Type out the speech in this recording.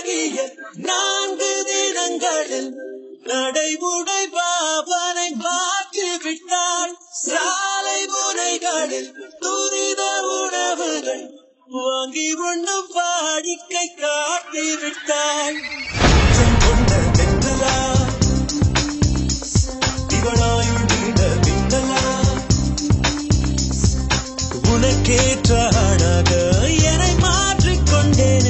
ஆகிய 4 தினங்களில் நடைமுறை பாவனை பார்த்து விட்டாள். சாலை முனைகளில் துரித உணவுகள் வாங்கி உண்ணும் வாடிக்கை காட்டி விட்டாள்.